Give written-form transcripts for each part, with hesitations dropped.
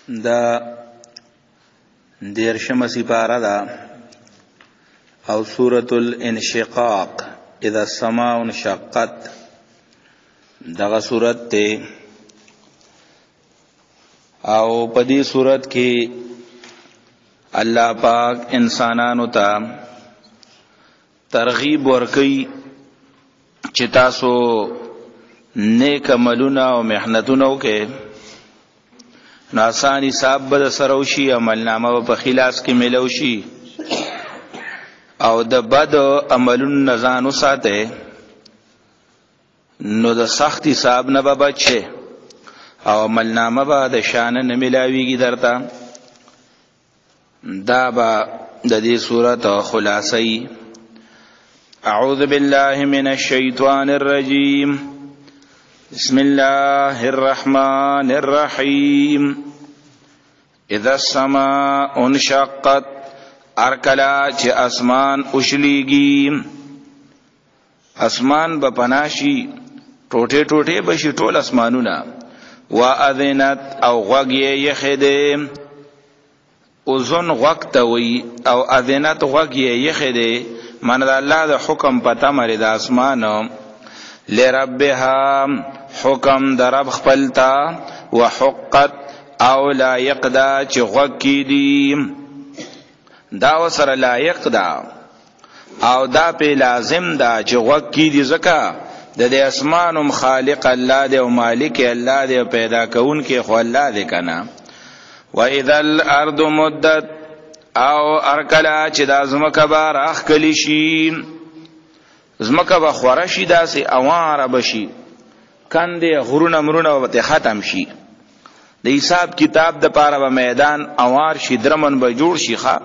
دا دیرشم سپاره دا او سورة الانشقاق اذا السماء انشقت دغه سورت ته او پدی سورت کی الله پاک انسانانو ته ترغیب ورکي چې تاسو نیک عملونه او محنتونه وکړئ نو آسان حساب به سره وشي، عملنامه په خلاص کې ملو شي او د بد عملونو ځان وساتئ نو د سخت حساب نه به بچئ او عملنامه به د شان نه ملاويږي درته. دا به د دې سورۃ خلاصي. اعوذ بالله من الشیطان الرجیم بسم الله الرحمن الرحیم اذا السماء انشقت ارکلا چې اسمان اوشلیږي، اسمان به پناشي ټوټه ټوټه بشي ټول اسمانونه. واذنت او غوږی یخده، اذن غوږ ته وی او اذنت غوږی یخده، من د الله د حکم پته مری د اسمان لربها حکم د رب خپلتا وحقت او لایق دا چې غوږ کی دی دا وسره لایق دا او دا په لازم دا چې غوږ کی دی زکه د دې اسمانم خالق الله دی او مالک الله دی او پیدا کون کې خو الله دی کنه. واذا الارض مدت او ارکلا چې د ازمکه بار اخ کلی شي، زمکه به خورشی داسې اواره بشي، کنده غرونه مرونه به ختم شي، د حساب کتاب د پاره به میدان اوار شي، درمن به جوړ شي. ښا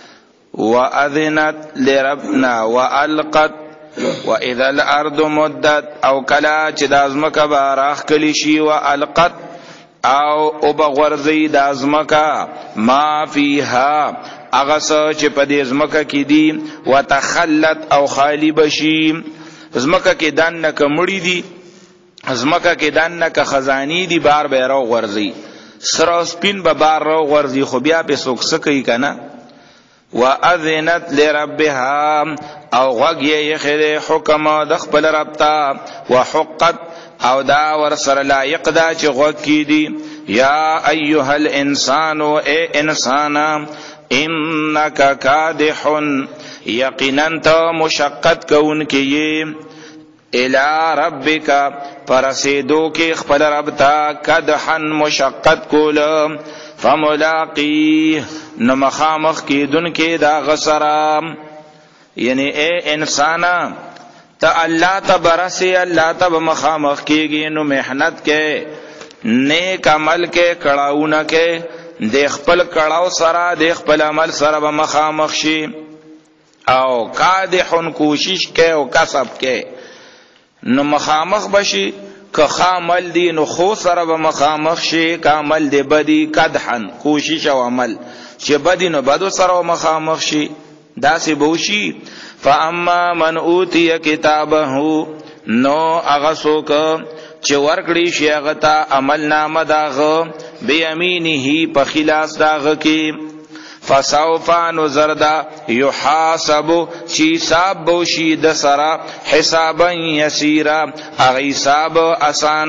واذنت لربنا والقت واذا الارض مدت او کلا چې د ازمکه به راخ کلی شي والقت او بغورزی د ازمکه ما فیها اغس چې په دې ازمکه کې دی وتخلت او خالی بشي، ازمکه کې دان کمړی دی، ازمکه کې دان ک خزانی دی، بار به راو غورزی سر سپین به بار راو غورزی، خو بیا په سوکسکی کنه. واذنت لربها او غږ یې خیر حکم د خپل رب ته وحقت او دا ور سره لایق دا چې غږ کی دی. یا ایها الانسان اے انسان انک کادح یقینا تو مشقت کون کی الی ربک پرسیدو کی خپل رب تا کدحا مشقت کول فملاقی نمخامخ کی دن کی دا غسرا، یعنی اے انسانا تا اللہ تا برسی اللہ تا بمخامخ کی گی نو محنت کے نیک عمل کے کڑاؤنا کے دیکھ پل کڑاو سرا دیکھ پل عمل سرا بمخامخ شی او کادحن کوشش کے او کسب کے نو مخامخ بشی که خامل دی نو خو سره به مخامخ شي، کامل دی بدی کدحن کوشش او عمل چې بدی نو بدو سره مخامخ شي داسې بوشي. فاما من اوتی کتابه نو هغه څوک چې ورکړي شي هغه ته عمل نامه داغه بیمینه په خلاص داغه کې فسوف نزردا یحاسب چی حساب بوشی د سرا حسابا یسیرا اغه حساب آسان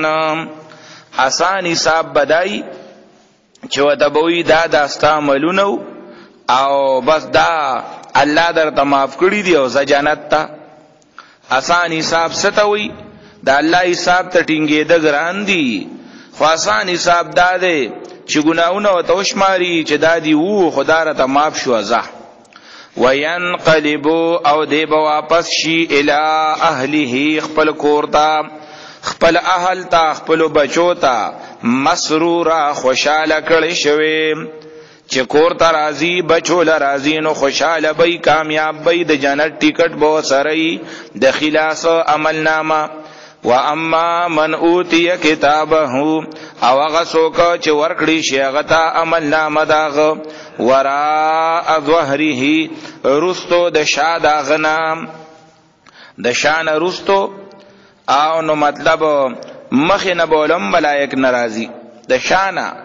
حساب بدای چې وته بوی دا داستا عملونو او بس دا الله درته معاف کړی دی او جنت ته آسان حساب ستوي دا الله حساب ته ټینګې د ګران دی، خو آسان حساب دا دی چې ګناونه او توشماري چې دادی وو خدا را ته معاف شو ازه. وینقلب او دی به واپس شي الی اهله خپل کورتا خپل اهل تا خپل بچو تا مسرورا خوشاله کړي شوی چې کورتا راضی بچو ل راضی نو خوشاله بی کامیاب بی د جنت ټیکټ بو سره د خلاص عمل نامه. واما من اوتی کتابه او هغه څوک چې ورکړي شي هغه ته عمل نامه داغه وراء ظهره رستو د شاده غنام د شان رستو او نو مطلب مخ نه بولم ملائک ناراضي د شانه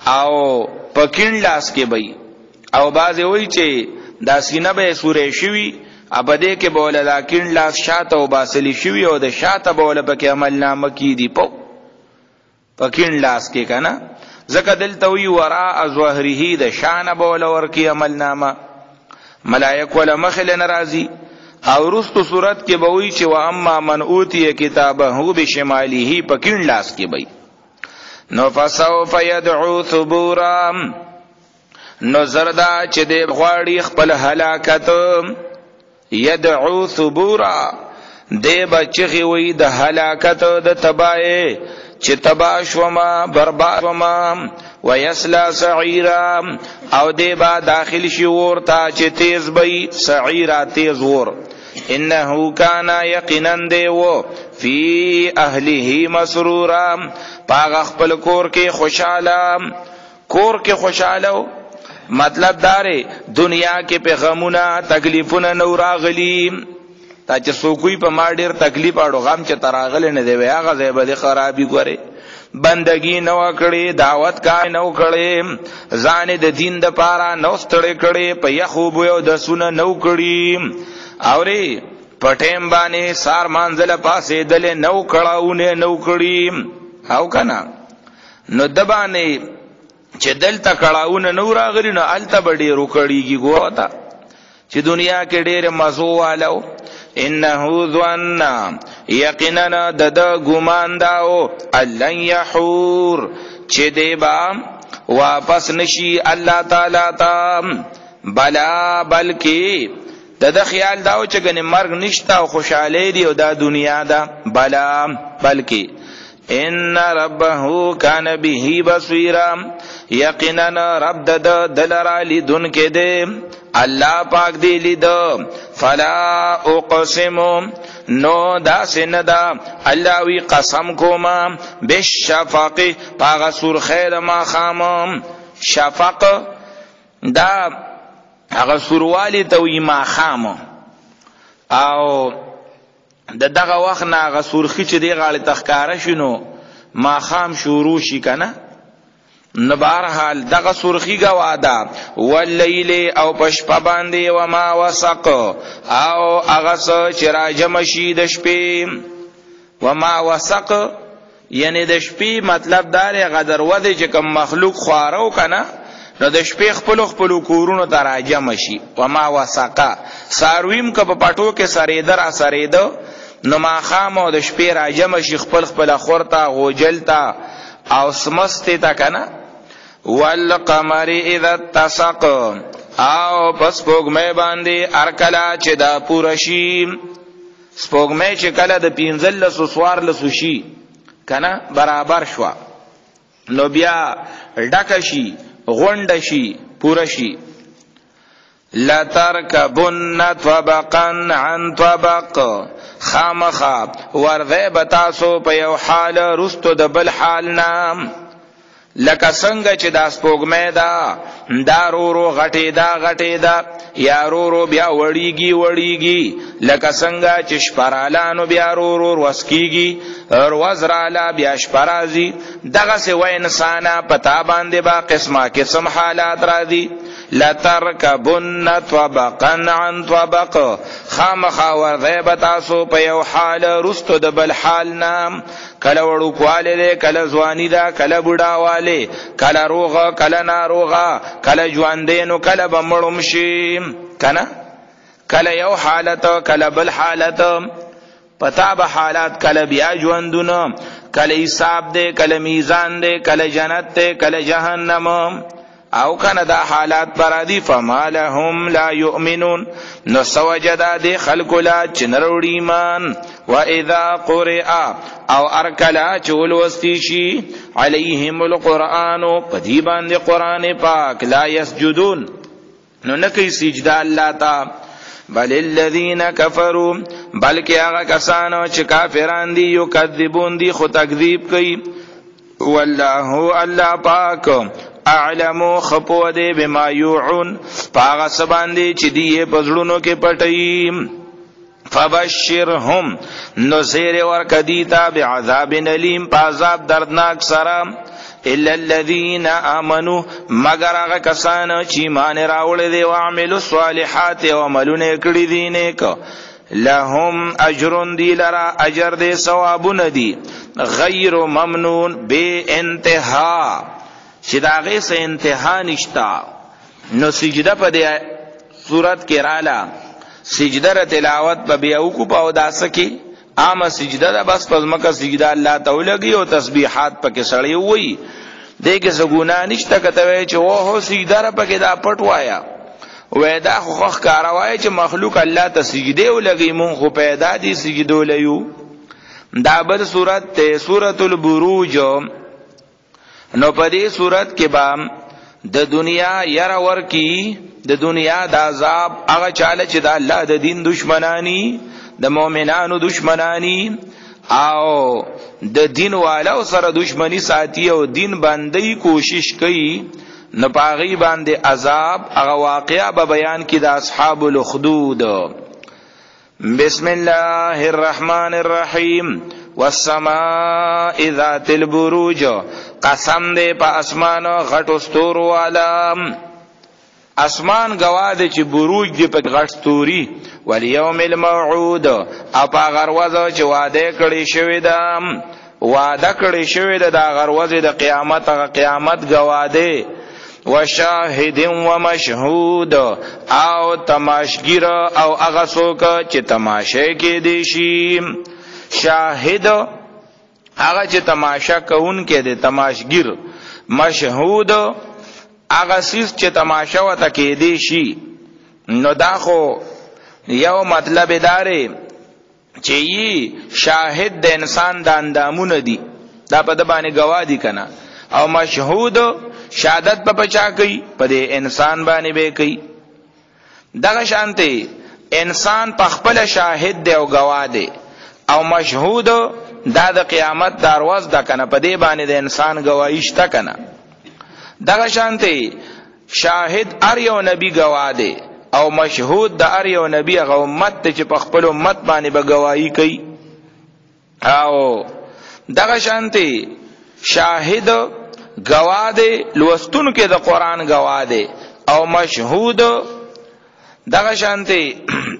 او پکین لاس کې بی او بازی وی چې دا سینه به سوره شوی ابده کې بوله دا کین لاس شاته او باسلی شوی او د شاته بوله پکې عمل نامه کی دی پکین لاس کې کنه زکه دلته وی وراء ظهره د شان بوله ورکی عمل نامه ملائک ولا مخل ناراضی او رستو صورت کې بوي چې وا اما من اوتی کتابه بشماله پکین لاس کې بی نو فسوف يدعو ثبورا نو زردا چې د غواړي خپل هلاکت يدعو ثبورا دی بچغي وي د هلاکت د تبای چې تباش وما برباد وما ويسلا سعيرا او دی با داخل شي ورته چې تیز بي سعيرا تیز ور انه کان یقینا دیو فی اهله مسرورا پاغ خپل کور کې خوشاله مطلب داره دنیا کې پیغامونه تکلیفونه نو راغلی تا چې سوکوي په ما ډیر تکلیف اړو غم چې تراغل نه دی هغه ځای به خرابي ګوري بندگی نو کړي دعوت کا نو کړي ځان د دین د پاره نو ستړي کړي په یخوب یو د سونه نو کړي اوري پټیم باندې سار مانزله پاسې دل نو کړهونه نو کړي او کنا نو دبانې چې دلته کړهونه نو راغلی نو الته بډې روکړيږي ګوتا چې دنیا کې ډېر مزو والو انه ظن یقینا د ګمان داو الن یحور چې دیبا واپس نشي الله تعالی ته بلا بلکې د خیال داو چې ګنې مرګ نشته او خوشاله دی او دا دنیا دا بلا بلکې ان ربه کان به بصیرا یقینا رب دلرا لیدون کې دی الله پاک دی لید فلا اقسم نو دا سندا الله وی قسم کوما بالشفق پاغه سور خیر ما خام شفق دا هغه سوروالی ته وی ما خام او دغه وخت نه هغه سورخی چې دی غاړه تخکاره شنو ما خام شروع شي کنه نو بهرحال دغه سرخی گوادا واللیل او پشپا باندې و ما وسق او هغه چې راجم شي د شپې و ما وسق یعنی د شپې مطلب دار غدر ود چې کوم مخلوق خوارو کنه نو د شپې خپل کورونو ته راجم شي و ما وسق سارویم که په پټو کې سریدر نو ما خامو د شپې راجم شي خپل خورتا غوجلتا او سمسته تا کنه والقمر اذا اتسق او پس پوگمه باندې ارکلا چې دا پورشی سپوگمه چې کله د 15 سوار لسوشي کنه برابر شو نو بیا ډکشي غونډشي پورشي لا ترکبن طبقا عن طبق خامخا ورذ بتاسو په یو حال رستو د بل حال نام لکه څنګه چې دا سپوږمۍ دا رو غټې دا یا رو بیا وړیږي لکه څنګه چې شپرالانو بیا رو وسکیږي وزرالا بیا شپرازي دغه سه و انسانا پتا باندې با قسم حالات را دي لترکبن طبقا عن طبق خامخا ورذبتاسو په یو حال رستو د بل حال نام کله وړو کواله ده کله ځواني ده کله بډاواله کله روغه کله ناروغه کله ژوندینو کله بمړم شي کنه کله یو حالت کله بل حالت پتا به حالات کله بیا ژوندونه کله حساب ده کله میزان ده کله جنت ده کله جهنم او کنه دا حالات پرادی فما لهم لا یؤمنون نو سوجدا دی خلق لا چنروڑی ایمان و اذا قرئ او ارکلا چول وستیشی علیهم القرآن پدی باندې قرآن پاک لا یسجدون نو نکی سجدہ اللہ تا بل الذین کفروا بلکہ آغا کسانو چه کافران دی یکذبون دی خود تکذیب کئی واللہ اللہ پاک اعلمو خپو دے بما یوعون پاغا سباندی چی دیئے پزڑونو کے پٹئیم فبشرهم نزیر ورکدیتا بعذاب علیم پازاب دردناک سرام الا الذين امنوا مگر هغه کسان چې ایمان راوړل دي او عملوا الصالحات او عملونه کړی دي نیک لهم اجر دی لرا اجر دی ثوابونه دي غیر ممنون بے انتها چې دا غي سه انتها نشتا. نو سجده په دې صورت کې رااله سجده تلاوت په بیا وکړو په داسه کې عام سجده ده بس پزماکه سجده الله تعالی لګي او تسبیحات پکې سړی وای دغه زګونا نشته کته وای چې وو سجده را پکې دا پټ وایا وای دا خو کاروای چې مخلوق الله ته سجده ولګي مون خو پیدا دي سجده ولیو. دا بل صورت ته سورۃ البروج. نو په دې صورت کې با د دنیا ير ور کی د دنیا د عذاب هغه چاله چې د الله د دین دشمنانی د مؤمنانو دشمنانی او د دین والو سره دشمنی ساتي او دین باندې کوشش کوي نه پاغي باندې عذاب هغه واقعا به بیان کی د اصحاب الاخدود. بسم الله الرحمن الرحیم والسماء ذات البروج قسم دې په اسمان غټو ستورو والا اسمان گواه چې بروج دې په غټ ستوري والیوم الموعود او په غروزه چې وعده کړی شوی ده وعده کړی شوی ده د غروزه د قیامت هغه قیامت گواه ده وشاهد ومشهود او تماشګر او هغه څوک چې تماشه کې دي شي شاهد هغه چې تماشا کوونکې دي تماشګر مشهود هغه سیس چې تماشا وته کې دي شي. نو دا خو یو مطلب داره چې یي شاهد د انسان د اندامونه دي دا په د باندې گواه دي کنه او مشهود شهادت په پچا کوي په دې انسان باندې به کوي. دغه شانته انسان په خپل شاهد دی او گواه دی او مشهود دا د قیامت دروازه ده کنه په دې باندې د انسان گواهی شته کنه. دغه شانته شاهد ار یو نبی گواه دی او مشهود د ار یو نبی هغه امت چې په خپل امت باندې به گواہی کوي. او دغه شانته شاهد گواه دی لوستون کې د قران گواه دی او مشهود دغه شانته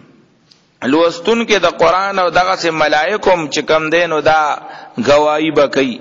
لوستون کې د قران او دغه سه ملائکم چې کم دینو دا گواہی بکئی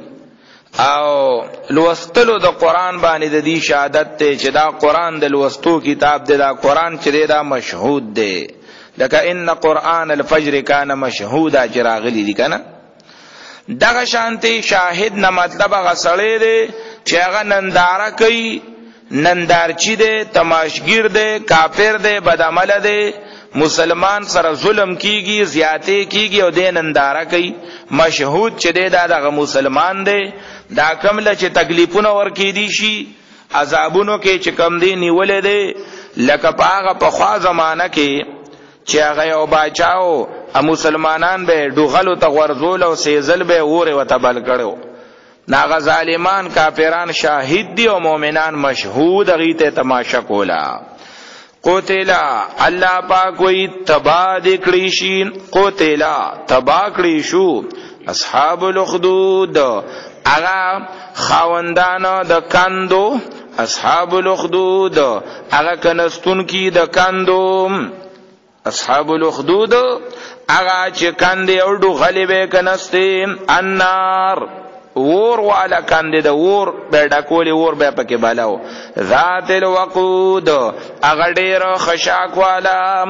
او لوستلو د قران باندې د دې شهادت ته چې دا قران د لوستو کتاب دی دا قران چې دا مشهود دی لکه ان قران الفجر کان مشهودا چې راغلی دی کنه. دغه شانته شاهد نه مطلب غسړې دی چې هغه ننداره کوي نندارچی دی تماشګر دی کافر دی بدعمل دی مسلمان سره ظلم کیږي زیاته کیږي او دین انداره کوي. مشهود چې دی دا دغه مسلمان دی دا کومله چې تکلیفونه ور کې دي شي عذابونو کې چې کم دی نیولې دی لکه پاغه په خوا زمانہ کې چې هغه یو باچاو مسلمانان به ډوغلو ته ورزول او سیزل به اوره وتبل کړو. ناغه ظالمان کافران شاهد دي او مؤمنان مشهود غیته تماشا کولا. قتلا الله پاک وی تبا دکړی شي قتلا تبا کړی شو اصحاب الاخدود اغا خاوندانو د کندو اصحاب الاخدود اغا کنستون کی د کندو اصحاب الاخدود اغا چې کندې او ډو غلبه کنسته النار ور والا کاندید ور بیڑا کولی ور بیا پکی بالاو ذات الوقود اگر دیر خشاک والا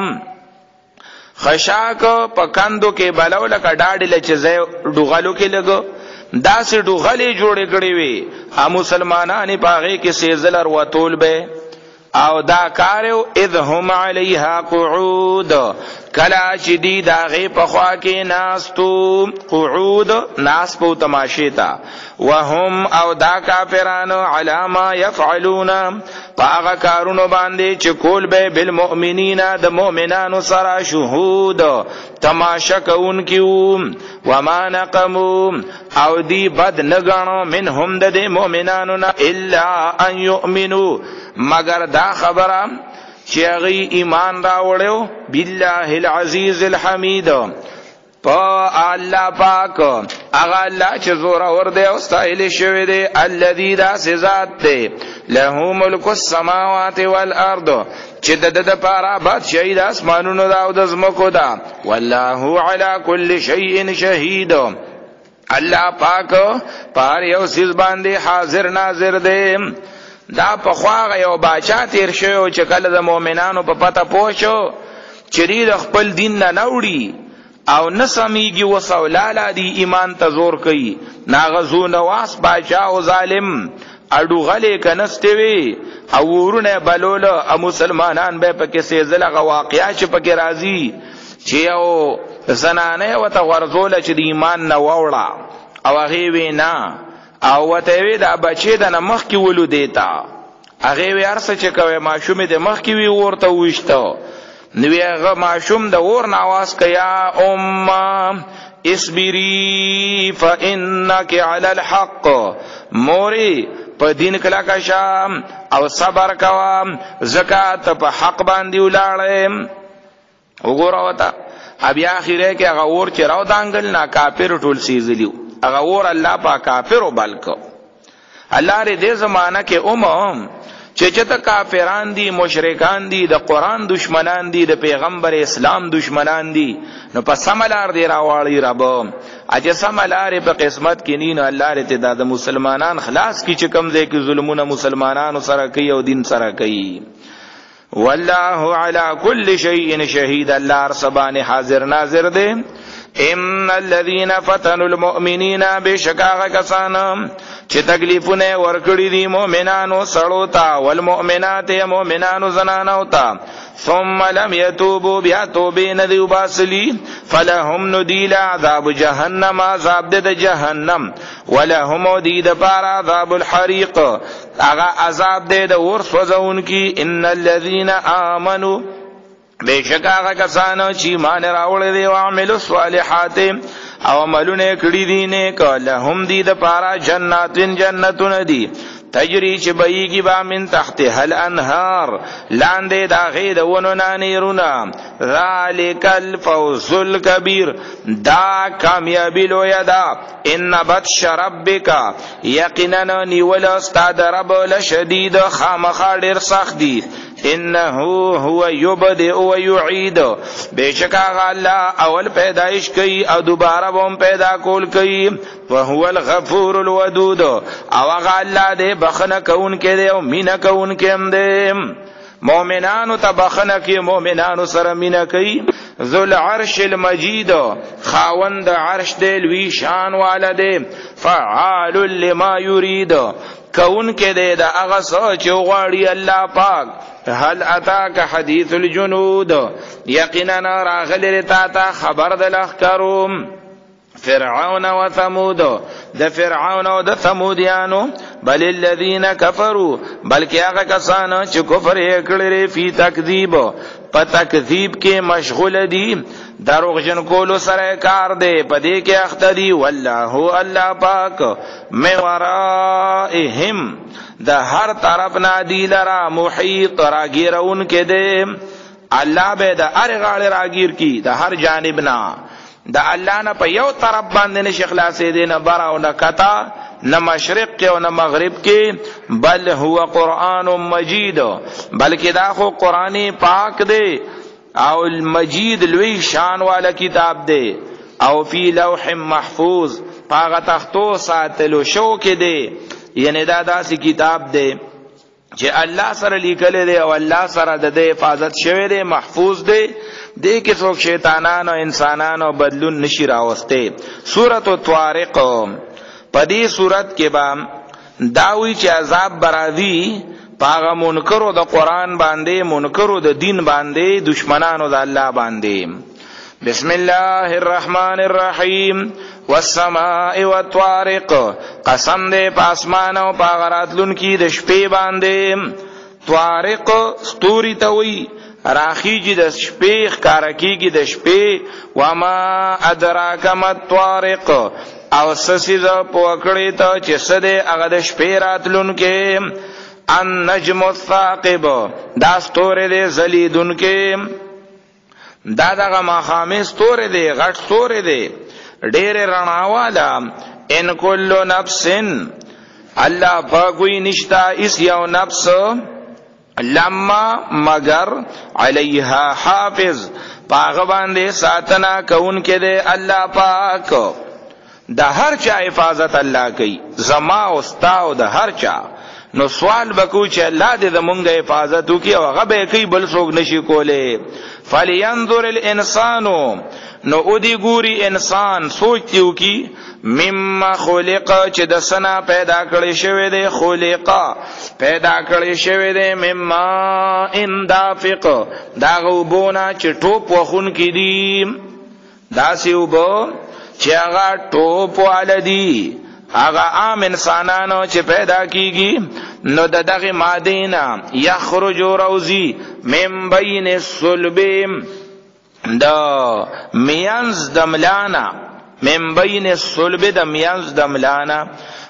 خشاک پا کندو کے بالاو لکا ڈاڑی لچزے ڈوغلو کے لگو دا سی ڈوغلی جوڑے کڑی وی مسلمانانی پاغی کی سیزلر و طول بے او دا کاریو اذ هم علیها قعود کلا چې دی دا غي په خوا کې ناستو قعود ناس په تماشې تا وهم او دا کافرانو علامه يفعلون پاغه کارونو باندې چې کول به بالمؤمنین د مؤمنانو سره شهود تماشا کون کیو وما نقمو او دی بد نگانو منهم د مؤمنانو نه الا ان يؤمنوا مگر دا خبره چې غي ایمان راوړیو بالله العزیز الحمید په الله پاک اغا الله چې زور اور دی او استایل شوی دی الذی دا ذات دی له ملک السماوات والارض چې د پاره بادشاہي د اسمانونو دا او د زمکو دا والله علی کل شیء شهید الله پاک پار یو سیز باندې حاضر ناظر دی دا په خواغه یو باچا تیر شو چې کله د مؤمنانو په پته پوښو چې د خپل دین نه نوړي او نسمیږي وسولاله دی ایمان ته زور کوي ناغزو نواس باچا او ظالم اډو غلې کنستوي او ورونه بلول او مسلمانان به پکې سيزلغه واقعیا چې پکې راځي چې یو زنانه وته ورزول چې د ایمان نه ووړه او هغه وینا او وته وی دا بچی د مخ کې ولو دیتا هغه وی ارسه چې کوي ماشومه د مخ کې وی ورته وښته نوی هغه ماشوم د اور ناواز کیا اصبری فانک علی الحق موری په دین کلا کا شام او صبر کوا زکات په حق باندې ولاړم وګوره وتا بیا اخیره کې هغه اور چې راو دانګل نا کافر ټول سیزلیو هغه اور الله په کافر وبالکو الله ری دې زمانہ کې چې کافران دي مشرکان دي د قران دشمنان دي د پیغمبر اسلام دشمنان دي نو په سملار دی راوالي رب اجه سملار په قسمت کې نین الله رته د مسلمانان خلاص کی چې کم ځای کې ظلمونه مسلمانانو سره کوي او دین سره کوي والله علی کل شیء شهید الله رسبان حاضر ناظر دی ان الذين فتنوا المؤمنين بشکاغه کسان چې تکلیفونه ورکړي دي مؤمنانو سړو ته والمؤمنات مؤمنانو زنانو ته ثم لم يتوبوا بیا توبه نه دی وباسلی فلهم ندیل عذاب جهنم عذاب د جهنم ولهم دید پار عذاب الحریق هغه عذاب د اور سوزون کی ان الذين امنوا بیشک هغه کسانو چې ایمان راوړل دي او عملو صالحات او عملونه کړی دي نه کله هم دي د پارا جنتون دي تجری چې بېږي با من تحت هل انهار لاندې دا غید ونونه نیرونه ذالک الفوز الکبیر دا کامیابی لوی دا ان بطش ربک یقینا نیول استاد رب لشدید خامخا ډیر سخت دی انه هو یبدئ و یعید بیشک الله اول پیدائش کوي او دوباره هم پیدا کول کوي وهو الغفور الودود او الله دې بخنه کون کې دې او مینا کون کې هم دې مؤمنانو ته بخنه کې مؤمنانو سره مینا کوي ذل عرش المجید خاوند عرش دې لوی شان والده فعال لما يريد کون کې دې دا هغه سوچ غواړي الله پاک هل اتاک حدیث الجنود یقینا راغلی تا خبر د لخکروم فرعون و ثمود د فرعون او د ثمودیانو بل الذين كفروا بلکې هغه کسان چې کفر یې کړی فی تکذیب په تکذیب کې مشغول دي دروغجن کولو سره کار دی په دې کې اخته دي والله الله پاک من ورائهم د هر طرف نه دی لرا محیط راګیرون کې دی الله به د هر غاړه راګیر کی د هر جانب نه د الله نه په یو طرف باندې نشي خلاصې دی نه بر او نه کتا نه مشرق کې او نه مغرب کې بل هو قرآن مجید بلکې دا خو قرآن پاک دی او المجید لوی شان والا کتاب دی او فی لوح محفوظ پاغه تختو ساتلو شو کې دی یعنی دا داسې کتاب دی چې الله سره لیکل دی او الله سره د حفاظت شوی دی محفوظ دی دې کې څوک شیطانان او انسانانو بدلون نشي راوسته سورۃ الطارق په دې سورۃ کې با داوی چې عذاب برازي پاغه منکرو د قران باندې منکرو د دین باندې دشمنانو د الله باندې بسم الله الرحمن الرحیم والسماء والطارق قسم دې پاسمان او پاغراتلون کی د شپې باندې طارق ستوري ته وی راخیږي د شپې ښکارکیږي د شپې وما ادراک ما الطارق او سسیز پوکړی ته چې سده هغه د شپې راتلون کې ان نجم الثاقب دا ستوره دې زلیدون کې دا دغه مخامه ستوره دې غټ ستوره دې ډېر رڼا والا ان کل نفس الله پاکوی نشتا اس یو نفس لما مگر علیها حافظ پاغ باندې ساتنا کون کې دے الله پاک د هر چا حفاظت الله کوي زما او ستا او د هر چا نو سوال بکو چې الله دې زمونږ حفاظت وکي او هغه به کوي بل څوک نشي کوله فلینظر الانسان نو او دی ګوري انسان سوچ دیو کی مما خلق چې د سنا پیدا کړی شوی دی خلقا پیدا کړی شوی دی مما اندافق دا غوبونه چې ټوپ وخون کی دی داسې وبو چې هغه ټوپ والدی هغه عام انسانانو چې پیدا کیږي نو د دغه مادینا یخرج روزی من بین الصلب دا میانز دملانا من بین الصلب د میانز دملانا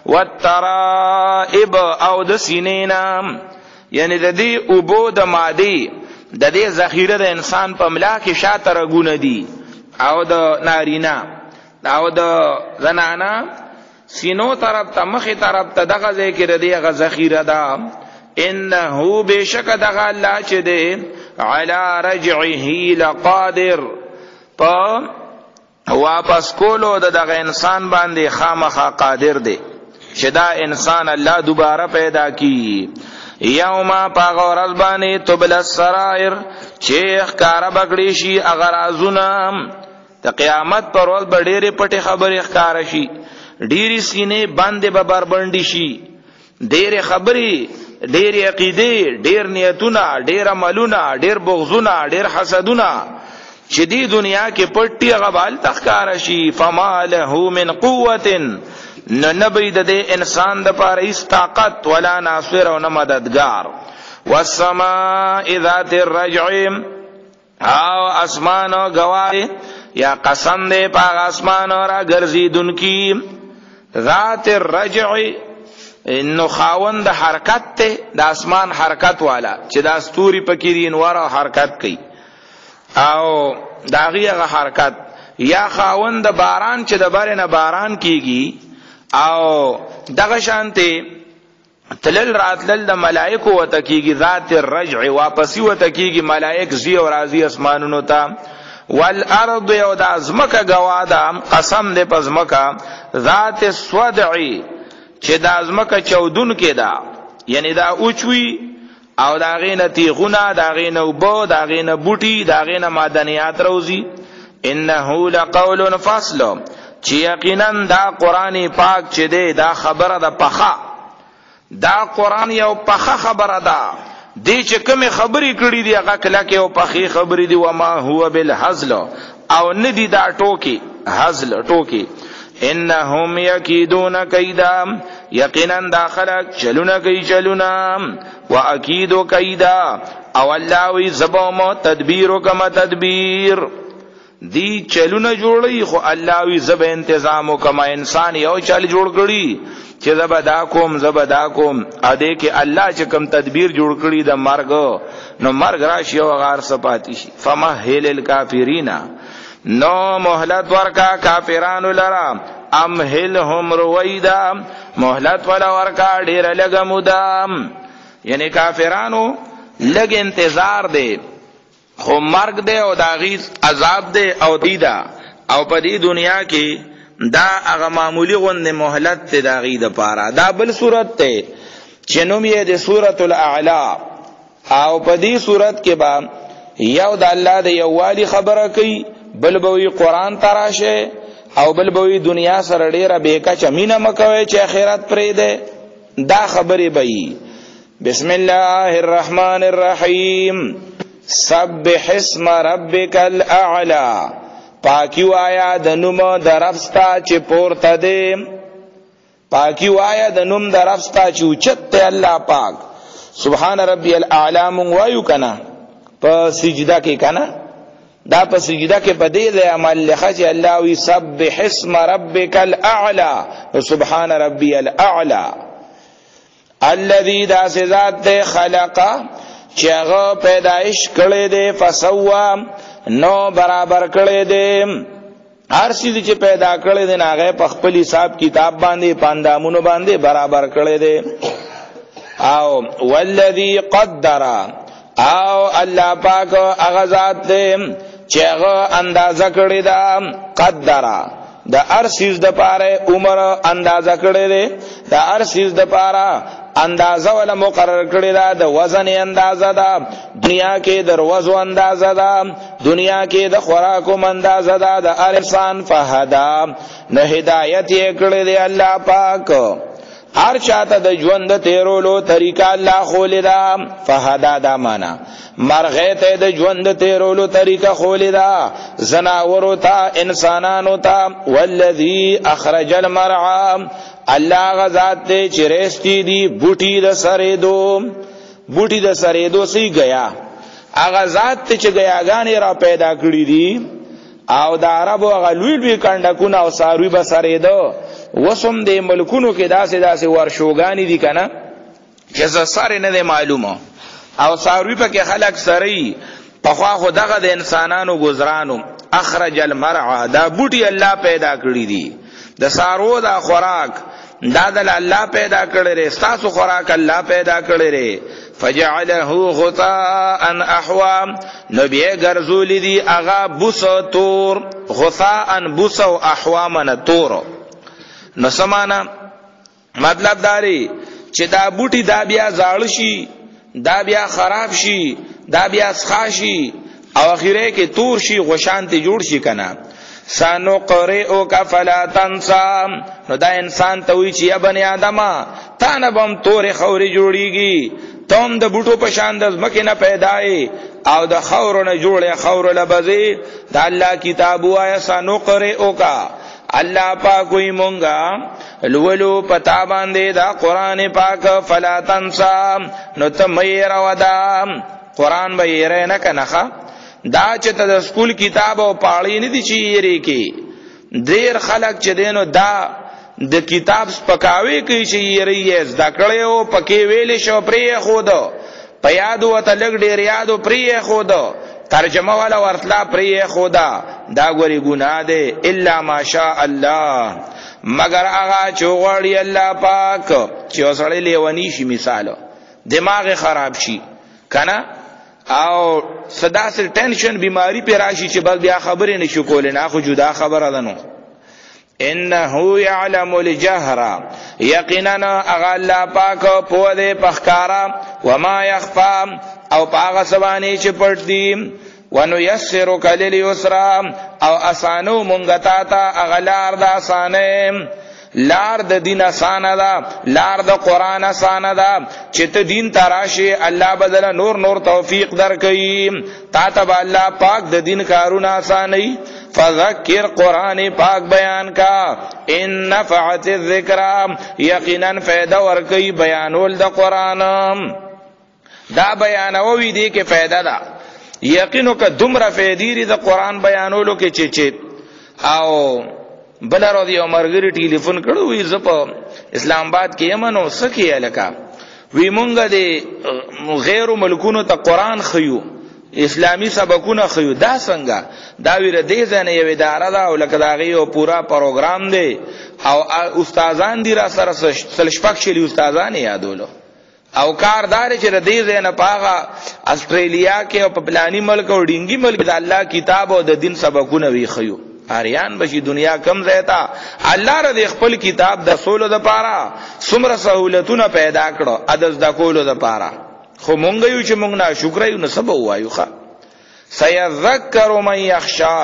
والترائب او د سینینا یعنی د دې اوبو د مادی د دې ذخیره د انسان په ملا کې شاته رګونه دي او د نارینا او د زنانا سینو طرف ته مخی طرف ته دغه ذکر دی غ ذخیره ده انه بشک دغه الله چې دی علی رجعه لقادر په واپس کولو دغه انسان باندې خامخا قادر دی چې دا انسان الله دوباره پیدا کی یوم پاغورز باندې تبل السرائر چې ښکارا بغړی شي اگر ازونه د قیامت پر ورځ ډېرې پټې خبرې ښکارا شي ډېری سینې باندې به بربندي شي ډېر خبرې ډېر عقیده ډېر نیتونه ډېر عملونه ډېر بغضونه ډېر حسدونه چې دی دنیا کې پټي غبال تخکار شي فما له من قوه نبی د انسان د پاره هیڅ طاقت ولا ناصر او نه مددگار والسماء ذات الرجع او اسمان او گواهی یا قسم دے پاک اسمان اور گرزیدن کی ذات الرجع انو خاوند حرکت تے دا اسمان حرکت والا چې دا ستوري پکې دي انوار او حرکت کوي او داغیغه حرکت یا خاوند باران چې د بارنه باران کیږي او دغه شانته تلل راتلل د ملائکه وته کیږي ذات الرجع واپسی وته کیږي ملائک زی او راضی اسمانونو ته والارض یو د ازمکه گوادا قسم دې پزمکه ذات الصدع چې د ازمکه چودون کې دا یعنی دا اوچوي او دا غینه تیغونه دا غینه وبو دا غینه بوټي دا غینه معدنیات روزي انه لقول فصل چې یقینا دا قران پاک چې دی دا خبره ده پخه دا قران یو پخه خبره ده دی چې کوم خبرې کړې دي هغه کله کې او پخې خبرې دي و ما هو بالهزل او ندی دا ټوکی هزل ټوکی انهم یکیدون کیدا یقینا داخله چلونه کوي چلونه واکید کیدا او الله وی زبوم تدبیر کما تدبیر دی چلونه جوړی خو الله وی زب انتظام کما انسان یو چل جوړ کړي چې زبدا کوم اده کې الله چې کوم تدبیر جوړ کړي د مرګ نو مرګ راشي او غار سپاتی شي فمهل الکافرین نو مهلت ورکا کافرانو لرا امهلهم رویدا مهلت ولا ورکا ډیر لګ مدام یعنی کافرانو لګ انتظار دی خو مرګ دی او داغیز عذاب دی او دیدا او په دې دنیا کې دا هغه معمولی غوند مهلت ته داغی د پاره دا بل صورت ته چنوم یې د سورۃ الاعلى او په دې صورت کې با یو د الله د یووالي خبره کوي بل بوی قران تراشه او بل بوی دنیا سره ډیره بیکا چمینه مکوي چې آخرت پرې ده دا خبره بئی بسم الله الرحمن الرحیم سبح اسم ربک الاعلى پاکی وایا د نوم درفستا چې پورته دی پاکی وایا د نوم درفستا چې اوچت الله پاک سبحان ربی الاعلى مون وایو کنا په سجده کې کنا دا په سجده کې بدیل عمل لخج الله وی سبح اسم ربک الاعلى سبحان ربی الاعلى الذي دا ذات خلق چې هغه پیدائش کړي دي فسوا نو برابر کړي دي هر چیز چې پیدا کړی دی هغه په خپل حساب کتاب باندې پاندامونو باندې برابر کړی دی. او والذی قدر، او الله پاک هغه ذات دی چې هغه اندازه کړی دا، قدر د هر چیز د پاره عمر اندازه کړی دی، د هر چیز د پاره اندازه ولا مقرر کړی دا، د وزن اندازه ده، دنیا کې د روزو اندازه ده، دنیا کې د خوراکو اندازه ده، د انسان فهدا نه هدایت یې کړی دی الله پاک. هر چاته د ژوند تیرولو طریقه الله خولې ده، فهدا دا معنا مرغه ته د ژوند تیرولو طریقه خولې ده، زناورو ته، انسانانو ته. والذی اخرج المرعى، الله غزاد ته چرېستی دی بوټي د سریدو، بوټي د سریدو سی گیا، هغه ذات ته چې گیاګانې را پیدا کړی دي، او د عربو هغه لوی لوی کنډکونه او ساروی به سریدو. وسم د ملکونو کې داسې داسې ورشوګانی دي کنه چې سره نه دی معلومه، او ساروی په کې خلق سری په خوا خو دغه د انسانانو گزارانو. اخرج المرعى، دا بوټي الله پیدا کړی دي، د سارو دا خوراک دا د الله پیدا کړی ری، تاسو خوراک الله پیدا کړی ری. فجعله غثاء احوا، نبی ګرځول دي اغا بوس تور، غثاء بوس او احوا من تور. نو سمانا مطلب داری چې دا بوټي دا بیا زاړ شي، دا بیا خراب شي، دا بیا سخاشي، او اخیره کې تور شي، غشانتی جوړ شي کنه. سانو قرئک فلا تنسى، نو دا انسان ته وی چې یا بنی آدمه تا نه بم تور خوري جوړیږي، تم د بوټو په شان د مکه نه پیدای او د خور نه جوړه خور لبزي. دا الله کتاب وایا سانو قرئک، الله پاک وی مونږه لولو پتا باندې دا قران پاک، فلا تنسى، نو ته مې را ودا قران به یې نه کنه. دا چې د سکول کتاب او پاړی نه دي چې یری کې ډیر خلک چې دینو دا د کتاب سپکاوي کوي چې یری یې زده کړي او پکې ویلې شو پرې خود په یادو ته لګ ډیر یادو پرې خود ترجمه والا ورتلا پرې خدا. دا ګوري ګناه ده الا ماشاء الله، مگر هغه چې غوړي الله پاک چې وسړی لیونی شي، مثال دماغ خراب شي کنه، او صدا سر ټینشن بیماری پر راشي چې بس بیا خبرې نشو کولای، نه خو جدا خبره ده. نو انه يعلم الجهر، یقینا اغه الله پاک په دې پخکارا، وما يخفى، او پاغه سبانی چې پټ دي. ونيسرك لليسرى، او اسانو مونږ ته اغلار د اسانه، لار د دین اسانه ده، لار د قران اسانه ده، چې ته دین تراشي الله بدل نور نور توفیق درکې، تا ته الله پاک د دین کارونه اسانه. فذکر، قران پاک بیان کا، ان نفعت الذکر، یقینا فائدہ ورکې بیانول د قران. دا بیانوي دي کې فائدہ ده، یقینو که دومره فائدې د قران بیانولو کې چې او بل راځي عمرګری ټلیفون کړو وی زپ اسلام آباد کې یمنو سکی الکا وی مونږ د غیر ملکونو ته قران خيو، اسلامی سبقونه خيو. دا څنګه؟ دا ویره دې ځنه یو اداره دا او لکه دا غي او پورا پروګرام دی، او استادان دي را سره سلشپک شلی استادان یادولو، او کاردار چې دې ځنه پاغه استرالیا کې او په پلاني ملک او ډینګي ملک د الله کتاب او د دین سبقونه وی خيو. اریان بشي دنیا کم زیتا، الله ر دې خپل کتاب د سولو د پاره څومره سہولتونه پیدا کړو ادز د کولو د پاره. خو مونږ یو چې مونږ نه شکر یو نسب وایو. ښا سيذكر من يخشى،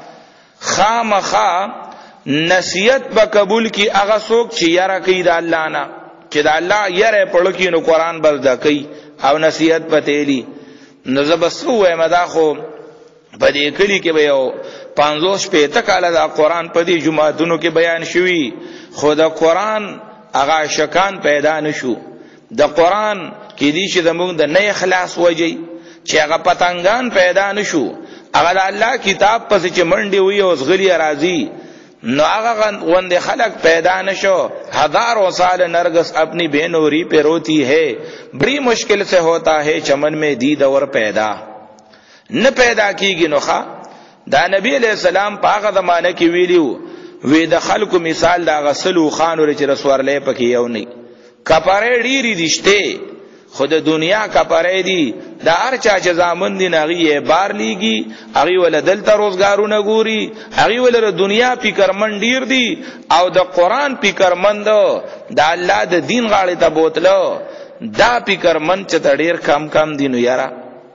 خامخا نصیحت به قبول کی هغه څوک چې یاره کوي د الله نه، چې د الله یاره پړو کې نو قران بزدا کوي او نصیحت پتیلی. نو زبسو وایم دا خو په دې کلی کې به یو 50 کاله دا قران په دې جمعهتونو کې بیان شوی، خو د قران هغه شکان پیدا نشو. د قران کې دي چې زموږ د نه اخلاص وجي چې هغه پتنګان پیدا نشو، هغه د الله کتاب پس چې منډي وي او زغلی راضي، نو هغه غوند خلق پیدا نشو. ہزاروں سال نرگس اپنی بینوری پہ روتی ہے، بڑی مشکل سے ہوتا ہے چمن میں دید اور پیدا، نہ پیدا کی گی نخا دا نبی علیہ السلام په هغه زمانه کې ویلیو وی د خلکو مثال دا غسلو خانو چې رسورلې پکې یو نه کپاره ډیری دشته خود دنیا کپاره دی دا هر چا چې زامن دی نغي بار لیږي هغه ول دلته روزګارونه ګوري هغه ول دنیا فکرمن ډیر دی او د قران فکرمند دا الله د دین غاړه ته بوتلو دا فکرمن چې ډیر کم دینو یارا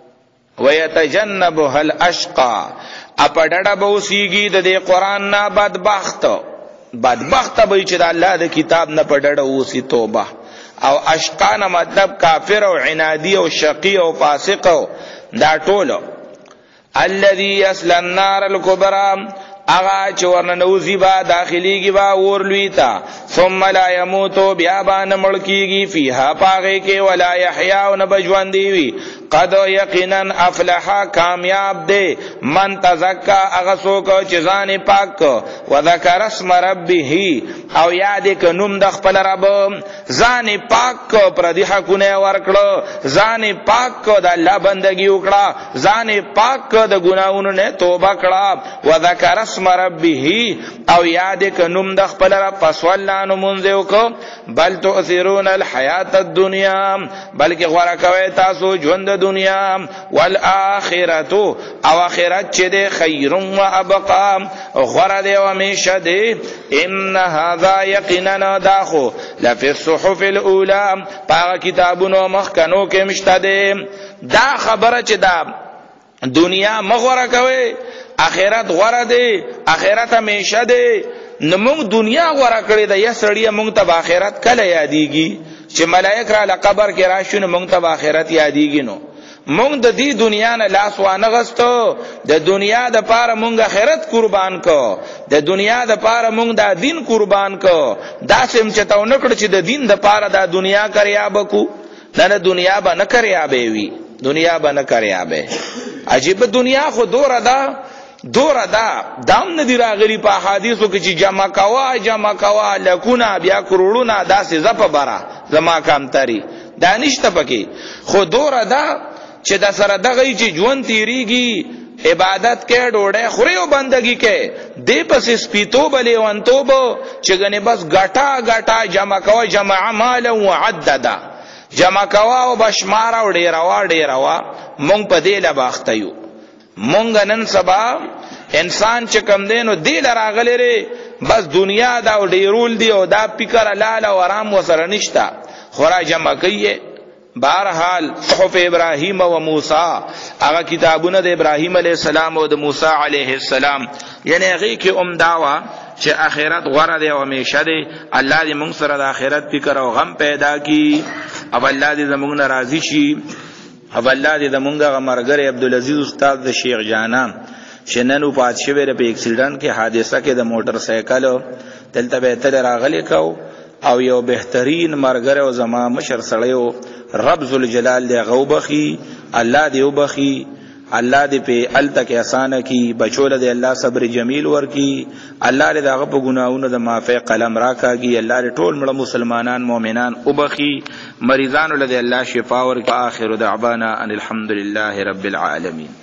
ويتجنبها الاشقى اپډړه بوسیږي د قران نه بدبخت به چې د الله د کتاب نه پډړه وسی توبه او اشقان مطلب کافر او عنادی او شقی او فاسق دا ټولو الذي يصل النار الكبرى اغا چې ورننوزی با داخليږي با ورلویتا ثم لا يموت بیا باندې ملکیږي فيها پاغه کې ولا يحيى او نبجوندي وي قد یقینا افلح کامیاب دے من تزکا اغسو کو چزان پاک و ذکر اسم ربه او یاد ک نوم د خپل رب ځان پاک پر دی حقونه ورکړو ځان پاک د الله بندگی وکړه ځان پاک د ګناونو نه توبه کړه و ذکر اسم ربه او یاد ک نوم د خپل رب فصلانو منذو کو بل تؤثرون الحیات الدنیا بلکې غوړه کوي تاسو ژوند دنیا والآخرت او آخرت چې ده خیر و ابقا غره ده او همیشه ده ان هذا یقینا داخو لفی الصحف الاولى پاک کتابونو مخکنو کې مشته ده دا خبره چې دا دنیا مغوره کوي آخرت غره ده آخرت همیشه ده نمونږ دنیا غوړه کړې ده یا سړی مونږ ته آخرت کله یادېږي چې ملائک را لقبر کې راشي مونږ ته آخرت یادېږي نو مونږ د دې دنیا نه لاس وانه غستو د دنیا د پاره مونږ آخرت قربان کو د دنیا د پاره مونږ د دین قربان کو دا سم چتاو نکړ چې د دین د پاره د دنیا کریاب کو نه دنیا به نه کریابې وي دنیا به نه کریابې عجیب دنیا خو دور دا دام ندی راغلی په حدیثو کې چې جمع کوا لکونه بیا کروڑونه داسې زپ برا زما کام تری دانشته پکې خو دور دا چې د سره دغه چې ژوند تیریږي عبادت کې ډوډۍ خوري او بندگی کې دې پس سپیتو بلې وانتو بو چې غنه بس غټا جمع کوا جمع مال او عددا جمع کوا او بشمار او ډیروا مونږ په دې لباخته یو مونږ نن سبا انسان چې کم دینو دی لراغلی ری بس دنیا دا ډیرول دی او دا فکر لاله او آرام وسره نشتا خورا جمع کوي بهرحال صحف ابراهیم و موسی هغه کتابونه د ابراهیم علیه السلام او د موسی علیه السلام یعنی هغه کې داوا چې آخرت غره دی او همیشه دی الله دې موږ سره د آخرت فکر او غم پیدا کی او الله دې زموږ ناراضي شي او الله دې زمونږه مرګره عبدالعزیز استاد د شیخ جانان شننو پات شویره په اکسیډنټ کې حادثه کې د موټر سایکل دلته به تل راغلی کو او یو بهترین مرګره او زما مشر سړیو رب ذل جلال دې غوبخي الله دې وبخي الله دې په التک اسانه کی بچول دې الله صبر جمیل ور کی الله دې دغه په ګناونو د معافی قلم راکاږي الله دې ټول مړه مسلمانان مؤمنان وبخي مریضان له دې الله شفا ور کی اخر دعوانا ان الحمد لله رب العالمین.